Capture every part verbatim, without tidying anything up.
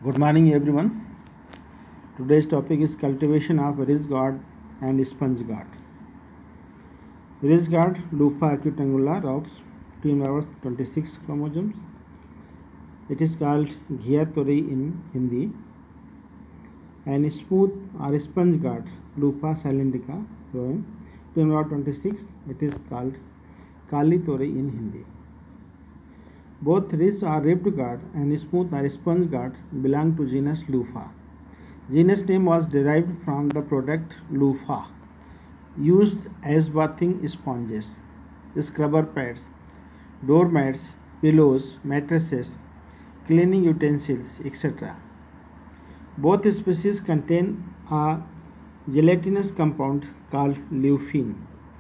Good morning everyone. Today's topic is cultivation of ridge gourd and sponge gourd. Ridge gourd Lupha acutangula rhodes, two members, twenty-six chromosomes. It is called Ghia tori in Hindi. And smooth or sponge gourd Lupha cylindrica, two members, twenty-six. It is called Kali tori in Hindi. Both ridge or ribbed gourd and smooth or sponge gourd belong to genus Lupha. Genus name was derived from the product Lupha, used as bathing sponges, scrubber pads, doormats, pillows, mattresses, cleaning utensils, et cetera. Both species contain a gelatinous compound called leucine.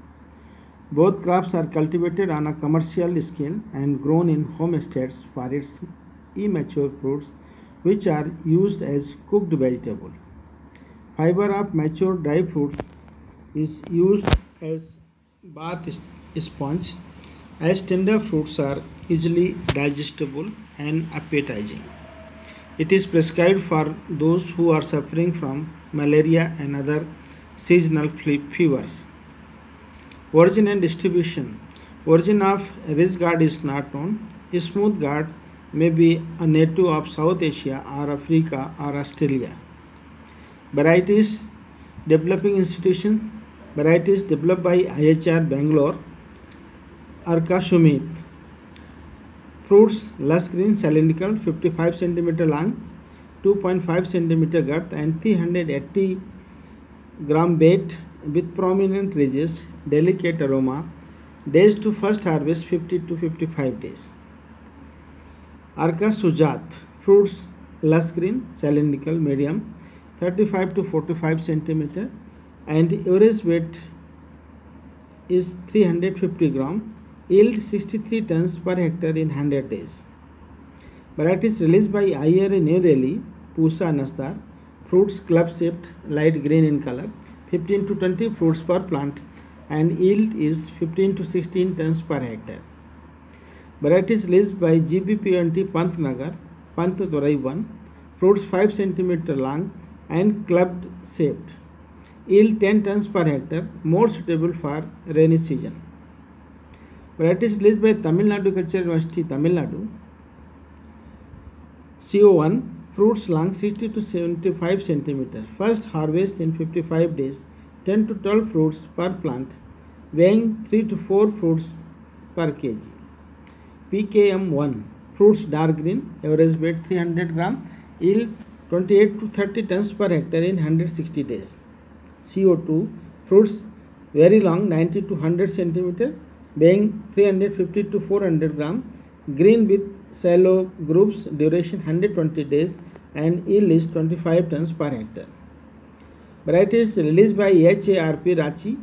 Both crops are cultivated on a commercial scale and grown in homesteads for its immature fruits, which are used as cooked vegetable. Fiber of mature dry fruits is used as bath sponge, as tender fruits are easily digestible and appetizing. It is prescribed for those who are suffering from malaria and other seasonal fevers. Origin and distribution. Origin of ridge gourd is not known. Smooth gourd may be a native of South Asia or Africa or Australia. Varieties. Developing institution. Varieties developed by I H R Bangalore. Arka Shumit. Fruits lush green, cylindrical, fifty-five centimeter long, two point five centimeter girth and three hundred eighty gram weight, with prominent ridges, delicate aroma. Days to first harvest fifty to fifty-five days. Arka Sujat. Fruits lush green, cylindrical, medium, thirty-five to forty-five centimeter, and average weight is three hundred fifty gram. Yield sixty-three tons per hectare in one hundred days. Varieties released by I R A New Delhi. Pusa Nasdar. Fruits club shaped, light green in color, fifteen to twenty fruits per plant, and yield is fifteen to sixteen tons per hectare. Varieties released by G B P N T Pantnagar, Pant Dorai one. Fruits five centimeter long and clubbed shaped. Yield ten tons per hectare, more suitable for rainy season. Varieties released by Tamil Nadu Culture University, Tamil Nadu. C O one. Fruits long sixty to seventy-five centimeters. First harvest in fifty-five days. ten to twelve fruits per plant, weighing three to four fruits per kg. P K M one. Fruits dark green, average weight three hundred gram, yield twenty-eight to thirty tons per hectare in one hundred sixty days. C O two. Fruits very long, ninety to one hundred centimeters, weighing three hundred fifty to four hundred gram, green with shallow groups, duration one hundred twenty days, and yield is twenty-five tons per hectare. Varieties released by H A R P Ranchi,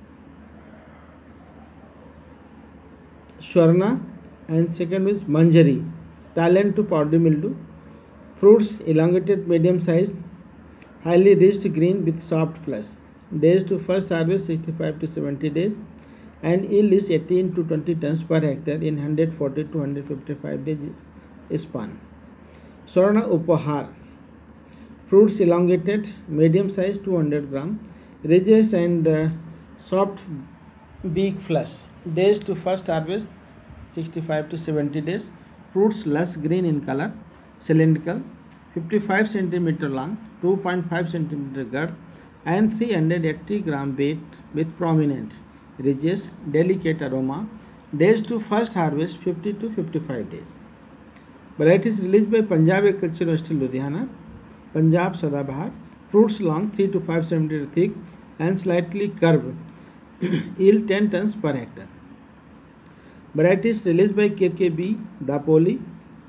Swarna, and second is Manjari, tolerant to powdery mildew. Fruits elongated, medium size, highly rich green with soft flesh. Days to first harvest sixty-five to seventy days, and yield is eighteen to twenty tons per hectare in one hundred forty to one hundred fifty-five days span. Swarna Upahar. Fruits elongated, medium size, two hundred gram, ridges and uh, soft beak flesh. Days to first harvest sixty-five to seventy days. Fruits lush green in color, cylindrical, fifty-five centimeter long, two point five centimeter girth, and three hundred eighty gram weight, with prominent ridges, delicate aroma. Days to first harvest fifty to fifty-five days. Varieties released by Punjab Agriculture University, Ludhiana. Punjab Sadabahar. Fruits long, three to five centimeter thick and slightly curved. Yield ten tons per hectare. Varieties released by K K B Dapoli.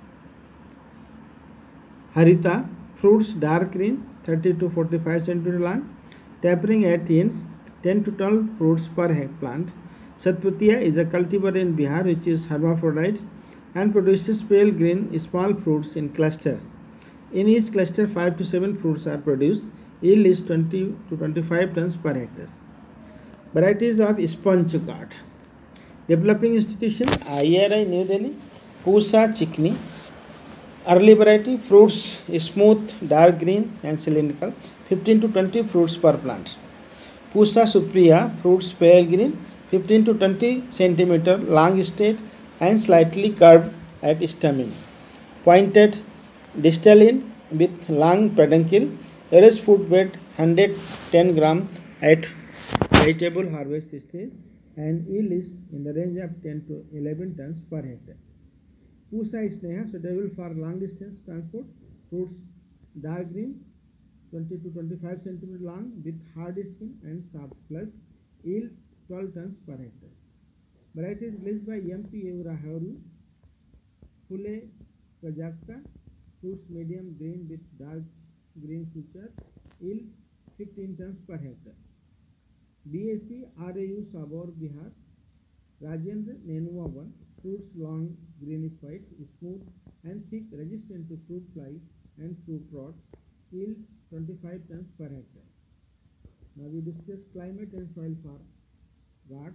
Harita. Fruits dark green, thirty to forty-five centimeter long, tapering at ends, ten to twelve fruits per plant. Satputiya is a cultivar in Bihar which is hermaphrodite and produces pale green small fruits in clusters. In each cluster, five to seven fruits are produced. Yield is twenty to twenty-five tons per hectare. Varieties of sponge gourd. Developing institution I R I New Delhi. Pusa Chikni. Early variety fruits smooth, dark green and cylindrical, fifteen to twenty fruits per plant. Pusa supriya fruits pale green, fifteen to twenty centimeter long state and slightly curved at stamen. Pointed distal end with long peduncle. Average food weight one hundred ten gram at vegetable harvest stage and yield is in the range of ten to eleven tons per hectare. Pusa sneha suitable for long distance transport. Fruits dark green, twenty to twenty-five centimeter long with hard skin and soft flesh. Yield twelve tons per hectare. Varieties released by M P Euraharu. Pule Prajakta. Fruits medium green with dark green features. Yield fifteen tons per hectare. B A C R A U Sabor Bihar. Rajendra Nenua one. Fruits long greenish white, smooth and thick, resistant to fruit fly and fruit rot. Yield twenty-five tons per hectare. Now we discuss climate and soil for gourds.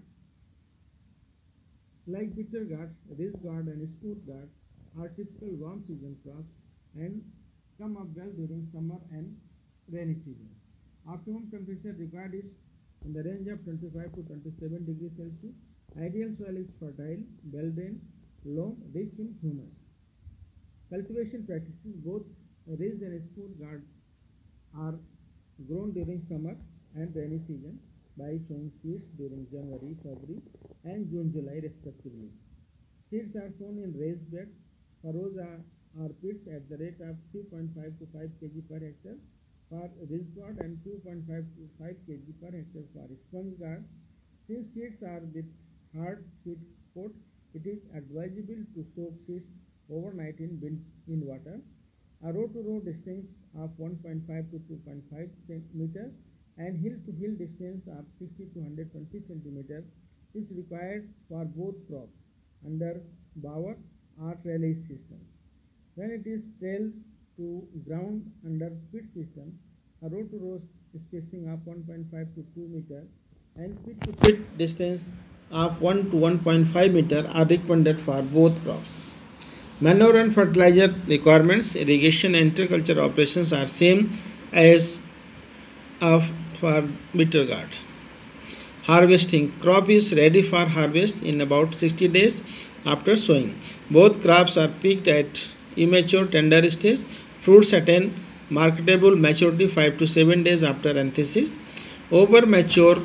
Like bitter gourd, ridge gourd and smooth gourd are typical warm season crops and come up well during summer and rainy season. Optimum temperature required is in the range of twenty-five to twenty-seven degrees Celsius. Ideal soil is fertile, well drained, loam, rich in humus. Cultivation practices: both ridge and smooth gourd are grown during summer and rainy season by sowing seeds during January, February and June, July respectively. Seeds are sown in raised beds. Furrows are, are pits at the rate of three point five to five kilograms per hectare for ridge gourd and two point five to five kilograms per hectare for sponge gourd. Since seeds are with hard seed coat, it is advisable to soak seeds overnight in in water. A row to row distance of one point five to two point five centimeters and hill to hill distance of sixty to one hundred twenty centimeters is required for both crops under bower or trellis systems. When it is trailed to ground under pit system, a row to row spacing of one point five to two meters and pit to pit distance of one to one point five meter are recommended for both crops. Manure and fertilizer requirements, irrigation and agriculture operations are same as of for bitter gourd. Harvesting: crop is ready for harvest in about sixty days after sowing. Both crops are picked at immature tender stage. Fruits attain marketable maturity five to seven days after anthesis. Over mature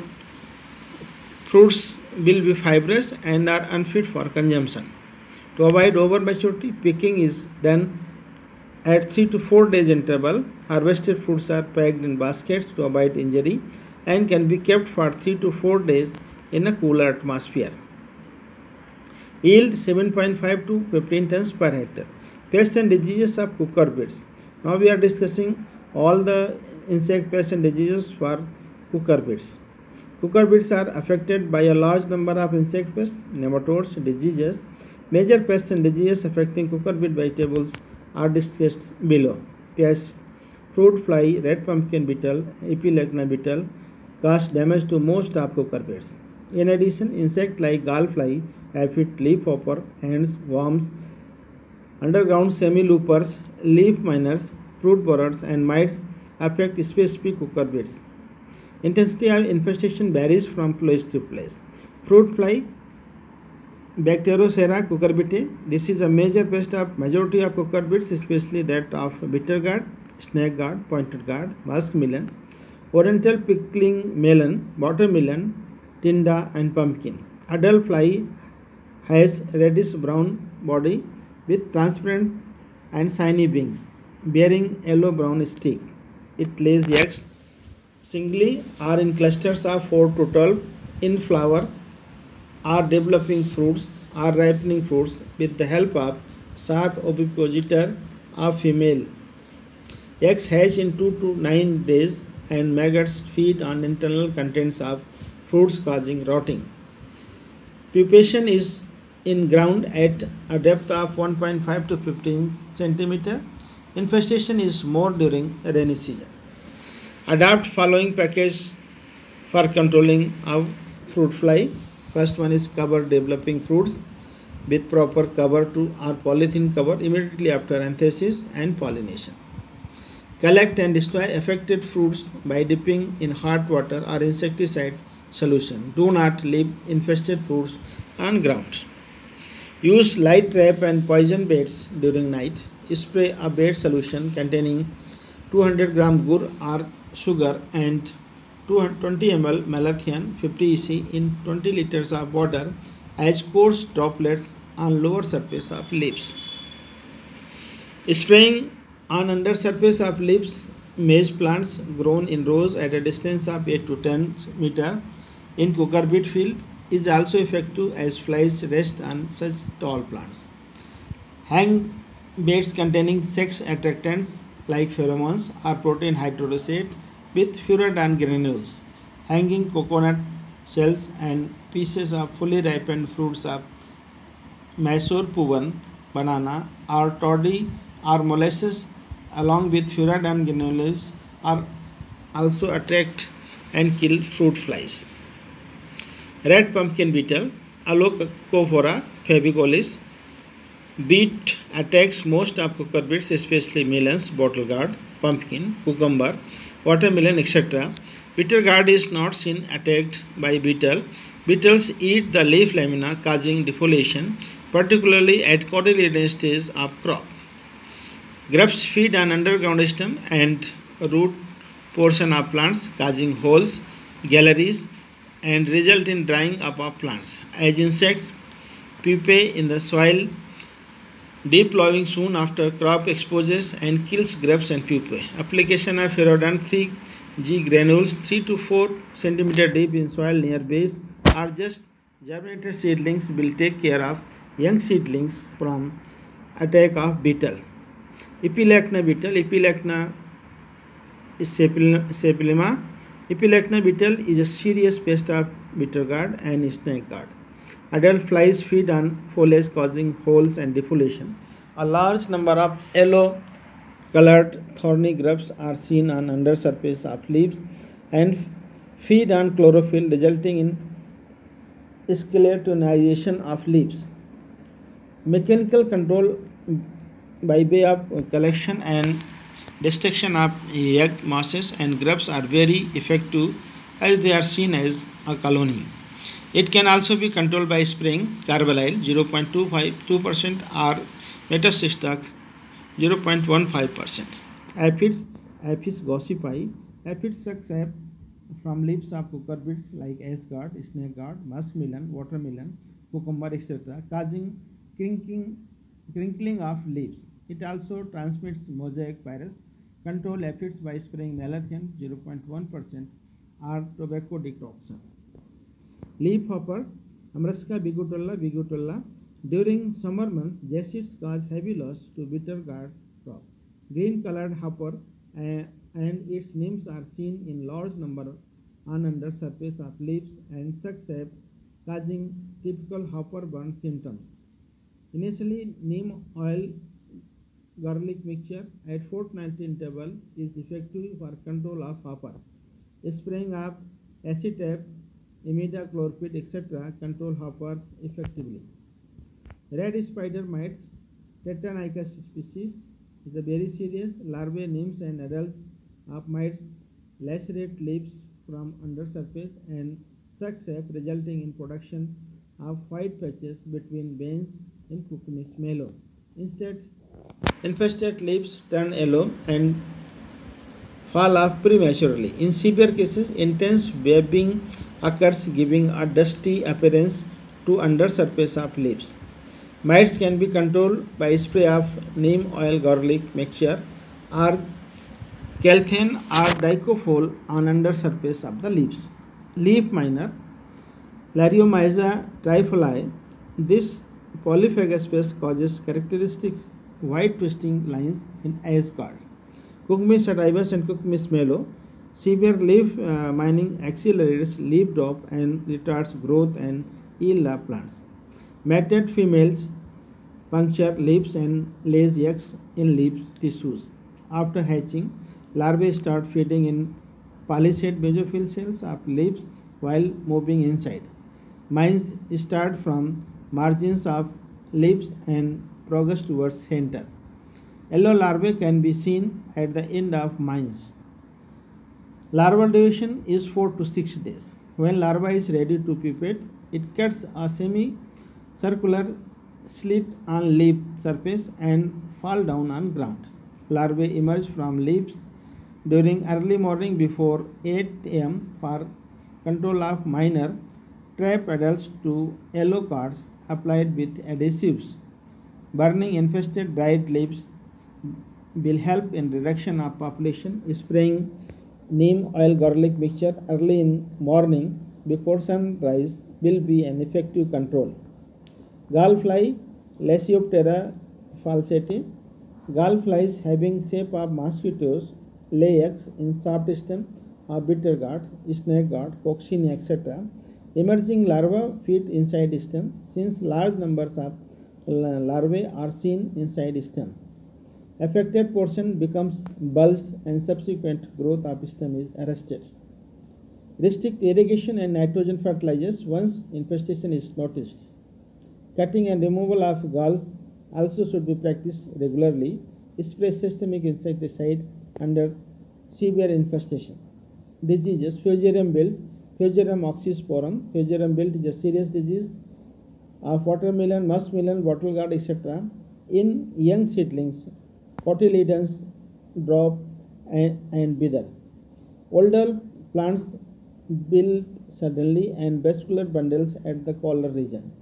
fruits will be fibrous and are unfit for consumption. To avoid over maturity, picking is done at three to four days interval. Harvested fruits are packed in baskets to avoid injury and can be kept for three to four days in a cooler atmosphere. Yield seven point five to fifteen tons per hectare. Pests and diseases of cucurbits. Now we are discussing all the insect pests and diseases for cucurbits. Cucurbits are affected by a large number of insect pests, nematodes, diseases. Major pests and diseases affecting cucurbit vegetables are discussed below. Pests: fruit fly, red pumpkin beetle, epilecna beetle cause damage to most of cucurbits. In addition, insects like gallfly, aphid, leafhopper, ants, worms, underground semi-loopers, leaf miners, fruit borers, and mites affect specific cucurbits. Intensity of infestation varies from place to place. Fruit fly, Bacterocera cucurbitae. This is a major pest of majority of cucurbits, especially that of bitter gourd, snake gourd, pointed gourd, muskmelon, oriental pickling melon, watermelon, tinda, and pumpkin. Adult fly has reddish brown body with transparent and shiny wings, bearing yellow-brown sticks. It lays eggs singly or in clusters of four to twelve in flower, are developing fruits or ripening fruits with the help of sharp ovipositor of female. Eggs hatch in two to nine days and maggots feed on internal contents of fruits causing rotting. Pupation is in ground at a depth of one point five to fifteen centimeter. Infestation is more during rainy season. Adopt following package for controlling of fruit fly. First one is cover developing fruits. with proper cover to or polythene cover immediately after anthesis and pollination. Collect and destroy affected fruits by dipping in hot water or insecticide solution. Do not leave infested fruits on ground. Use light trap and poison baits during night. Spray a bait solution containing two hundred gram gur or sugar and twenty milliliters malathion fifty E C in twenty liters of water as coarse droplets on lower surface of leaves. Spraying on under surface of leaves maize plants grown in rows at a distance of eight to ten meter in cucurbit field is also effective as flies rest on such tall plants. Hang baits containing sex attractants like pheromones or protein hydrolysate with furadine granules. Hanging coconut shells and pieces of fully ripened fruits of Mysore puvan, banana or toddy or molasses along with furadine granules are also attract and kill fruit flies. Red pumpkin beetle, Alocophora fabicolis. Beet attacks most of cucurbits, especially melons, bottle gourd, pumpkin, cucumber, watermelon, et cetera. Bitter gourd is not seen attacked by beetle. Beetles eat the leaf lamina, causing defoliation, particularly at cotyledon stage of crop. Grubs feed on underground stem and root portion of plants, causing holes, galleries, and result in drying up of plants. As insects pupae in the soil, deep plowing soon after crop exposes and kills grubs and pupae. Application of Furadine three G granules three to four centimeter deep in soil near base or just germinated seedlings will take care of young seedlings from attack of beetle. Epilacna beetle, Epilacna sepulima. Epilacna beetle is a serious pest of bitter gourd and snake gourd. Adult flies feed on foliage causing holes and defoliation. A large number of yellow colored thorny grubs are seen on undersurface of leaves and feed on chlorophyll, resulting in skeletonization of leaves. Mechanical control by way of collection and destruction of egg masses and grubs are very effective as they are seen as a colony. It can also be controlled by spraying carbalyl zero point two five two percent or metacistox zero point one five percent. Aphids, Apis gossypi. Aphids suck sap from leaves of cucurbits like ash gourd, snake gourd, muskmelon, watermelon, cucumber, et cetera, causing crinkling, crinkling of leaves. It also transmits mosaic virus. Control aphids by spraying malathion zero point one percent or tobacco decoction. Leaf hopper, Amrasca bigotolla bigotolla. During summer months, jacids cause heavy loss to bitter gourd crop. Green colored hopper uh, and its nymphs are seen in large number on under surface of leaves and suck sap, causing typical hopper burn symptoms. Initially, neem oil garlic mixture at fortnightly interval is effective for control of hopper. Spraying of acetate, imidacloprid, et cetera control hoppers effectively. Red spider mites, Tetranicus species, is a very serious. Larvae, nymphs, and adults of mites lacerate leaves from undersurface and suck sap, resulting in production of white patches between veins in Cucumis malo. Instead, infested leaves turn yellow and fall off prematurely. In severe cases, intense webbing occurs, giving a dusty appearance to undersurface of leaves. Mites can be controlled by spray of neem oil garlic mixture or calthane or dicophol on undersurface of the leaves. Leaf miner, Lariomyza trifoli. This polyphagous pest causes characteristic white twisting lines in ash gourd. Cucumis sativus and Cucumis malo. Severe leaf uh, mining accelerates leaf drop and retards growth and yield of plants. Matted females puncture leaves and lays eggs in leaf tissues. After hatching, larvae start feeding in palisade mesophyll cells of leaves while moving inside. Mines start from margins of leaves and progress towards center. Yellow larvae can be seen at the end of mines. Larval duration is four to six days. When larva is ready to pupate, it cuts a semi-circular slit on leaf surface and fall down on ground. Larvae emerge from leaves during early morning before eight a m for control of minor. Trap adults to yellow cards applied with adhesives. Burning infested dried leaves will help in reduction of population. Spraying neem oil garlic mixture early in morning before sunrise will be an effective control. Gallfly Lasioptera falsete. Gallflies having shape of mosquitoes lay eggs in soft stem of bitter gourd, snake gourd, coccinea, et cetera. Emerging larvae feed inside stem. Since large numbers of larvae are seen inside stem, affected portion becomes bulged and subsequent growth of stem is arrested. Restrict irrigation and nitrogen fertilizers once infestation is noticed. Cutting and removal of galls also should be practiced regularly. Spray systemic insecticide under severe infestation. Diseases: Fusarium wilt, Fusarium oxysporum. Fusarium wilt is a serious disease of watermelon, muskmelon, bottle gourd, et cetera. In young seedlings, cotyledons drop and, and wither. Older plants build suddenly and vascular bundles at the collar region.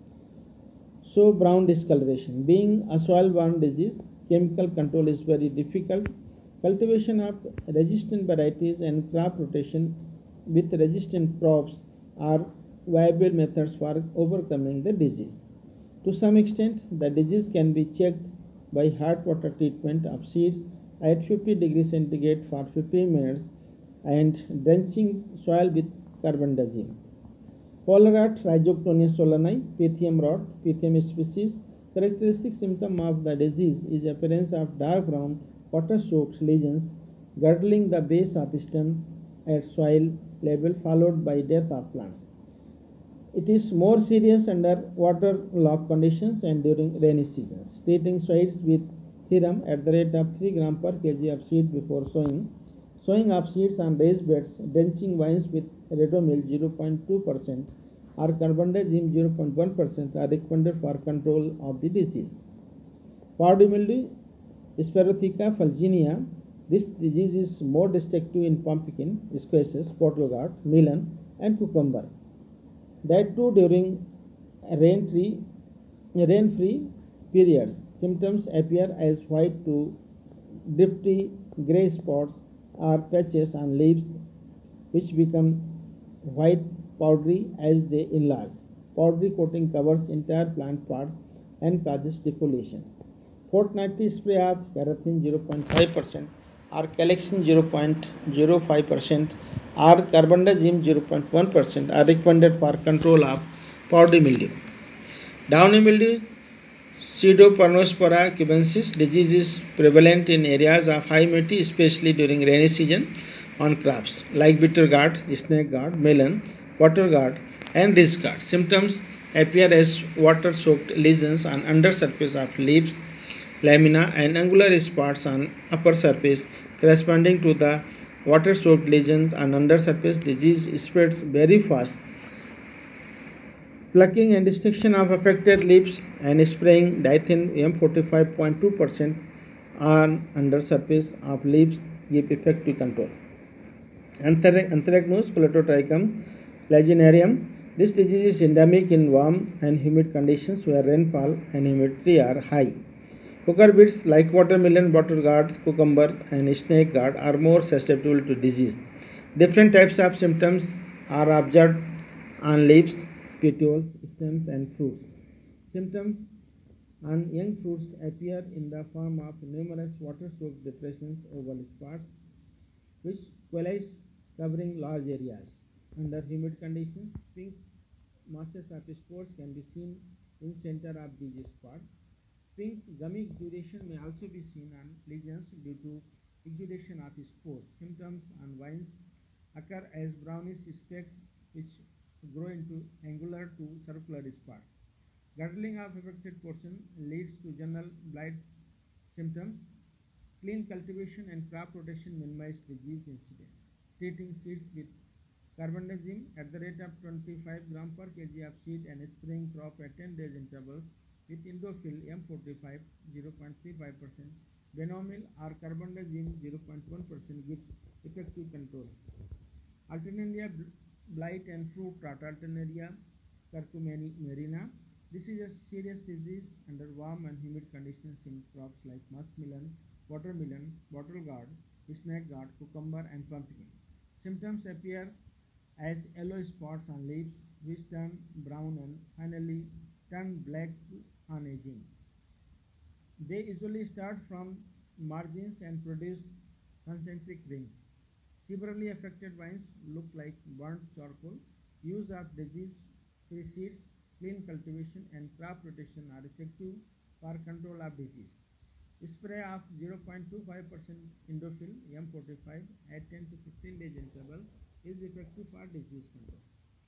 So brown discoloration. Being a soil-borne disease, chemical control is very difficult. Cultivation of resistant varieties and crop rotation with resistant crops are viable methods for overcoming the disease. To some extent, the disease can be checked by hot water treatment of seeds at fifty degrees centigrade for fifteen minutes and drenching soil with carbendazim. Polar rot Rhizoctonia solani, Pythium rot, Pythium species. Characteristic symptom of the disease is appearance of dark brown water-soaked lesions girdling the base of stem at soil level, followed by death of plants. It is more serious under waterlogged conditions and during rainy seasons. Treating soils with Thiram at the rate of three grams per kg of seed before sowing. Sowing of seeds on raised beds, drenching vines with Redomil zero point two percent or carbendazim zero point one percent are recommended for control of the disease. Powdery mildew, Sperotheca fulginea. This disease is more destructive in pumpkin, squashes, bottle gourd, melon, and cucumber. That too during rain-free rain-free periods. Symptoms appear as white to drifty gray spots or patches on leaves which become white powdery as they enlarge. Powdery coating covers entire plant parts and causes defoliation. Fortnightly spray of Parathene zero point five percent or Calexin zero point zero five percent or carbendazim zero point one percent are recommended for control of powdery mildew. Downy mildew, Pseudopernospora cubensis. Disease is prevalent in areas of high humidity, especially during rainy season, on crops like bitter gourd, snake gourd, melon, water gourd, and ridge gourd. Symptoms appear as water-soaked lesions on under surface of leaves, lamina, and angular spots on upper surface corresponding to the water-soaked lesions on under surface. Disease spreads very fast. Plucking and destruction of affected leaves and spraying Dithin M forty-five point two percent on under surface of leaves give effective control. Anthracnose Polytotrichum laginarium. This disease is endemic in warm and humid conditions where rainfall and humidity are high. Cucurbits like watermelon, bottle gourd, cucumber, and snake gourd are more susceptible to disease. Different types of symptoms are observed on leaves, petioles, stems, and fruits. Symptoms on young fruits appear in the form of numerous water-soaked depressions, oval spots, which coalesce covering large areas. Under humid conditions, pink masses of spores can be seen in center of these spots. Pink gummy exudation may also be seen on lesions due to exudation of spores. Symptoms on vines occur as brownish specks which grow into angular to circular spots. Girdling of affected portion leads to general blight symptoms. Clean cultivation and crop rotation minimize disease incidence. Treating seeds with carbendazim at the rate of twenty-five gram per kg of seed and spraying crop at ten days intervals with Indofil M forty-five zero point three five percent, Benomil or carbendazim zero point one percent gives effective control. Alternaria blight and fruit rot, Alternaria curcumarina. This is a serious disease under warm and humid conditions in crops like muskmelon, watermelon, bottle gourd, snake gourd, cucumber, and pumpkin. Symptoms appear as yellow spots on leaves, which turn brown and finally turn black on aging. They usually start from margins and produce concentric rings. Severely affected vines look like burnt charcoal. Use of disease-free seeds, clean cultivation, and crop rotation are effective for control of disease. Spray of zero point two five percent Indofil M forty-five at ten to fifteen days interval is effective for disease control.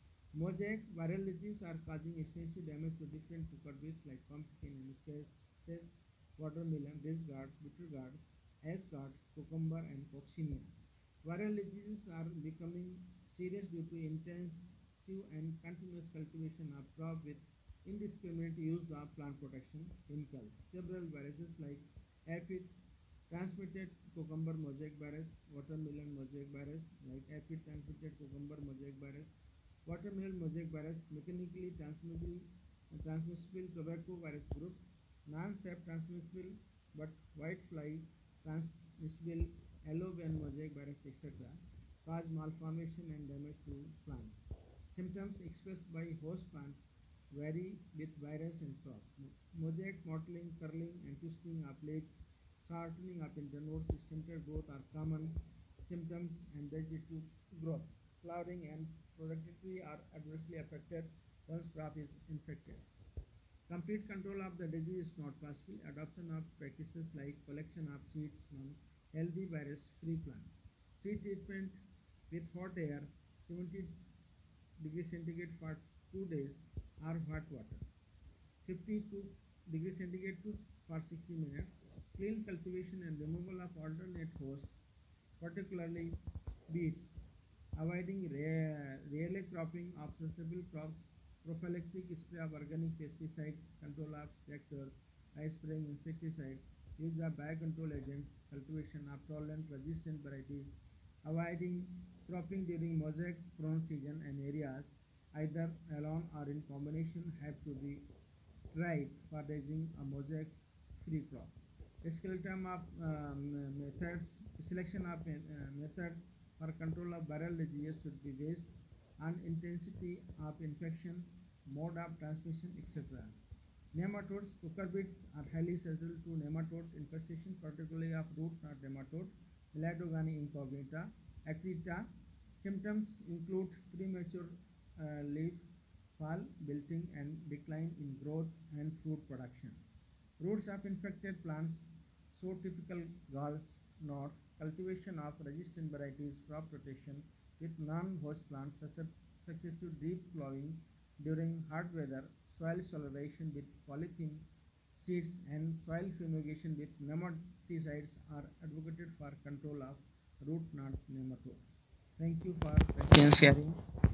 Mosaic viral disease are causing extensive damage to different cucurbits like pumpkin and squash, watermelon, ridge gourd, bitter gourd, ash gourd, cucumber, and coccinia. Viral diseases are becoming serious due to intensive and continuous cultivation of crop with indiscriminate use of plant protection chemicals. Several viruses like aphid transmitted cucumber mosaic virus, watermelon mosaic virus like aphid transmitted cucumber mosaic virus, watermelon mosaic virus, mechanically transmissible, transmissible tobacco virus group, non-sap transmissible but whitefly transmissible yellow vein mosaic virus, et cetera, cause malformation and damage to plants. Symptoms expressed by host plant vary with virus and crop. Mosaic mottling, curling, and twisting of leaves, shortening of internodes, stunted growth are common symptoms and vegetative growth. Flowering and productivity are adversely affected once crop is infected. Complete control of the disease is not possible. Adoption of practices like collection of seeds from healthy virus-free plants. Seed treatment with hot air, seventy degrees centigrade for two days or hot water, fifty-two degrees centigrade for sixty minutes. Clean cultivation and removal of alternate hosts, particularly weeds. Avoiding rarely cropping of sustainable crops. Prophylactic spray of organic pesticides, control of vectors, by spraying insecticides, use of biocontrol agents, cultivation of tolerant resistant varieties, avoiding cropping during mosaic prone season and areas either alone or in combination have to be tried for raising a mosaic free crop. Skeleton of um, methods, selection of uh, methods for control of viral diseases should be based on intensity of infection, mode of transmission, et cetera. Nematodes, cucurbits are highly susceptible to nematode infestation, particularly of root knot nematode, Melodogani incognita, Acrita. Symptoms include premature uh, leaf fall, wilting, and decline in growth and fruit production. Roots of infected plants show typical galls, knots, cultivation of resistant varieties, crop rotation with non-host plants, successive deep plowing during hot weather, soil solarization with polythene seeds, and soil fumigation with nematicides are advocated for control of root knot nematode. Thank you for patience hearing.